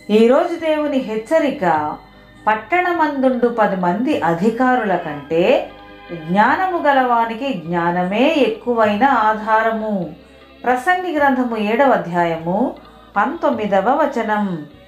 ఈరోజు దేవుని హెచ్చరిక, పట్టణమందుండు 10 మంది అధికారుల కంటే జ్ఞానము గలవానికి జ్ఞానమే ఎక్కువైన ఆధారము. ప్రసంగి గ్రంథము 7వ అధ్యాయము 19వ వచనం.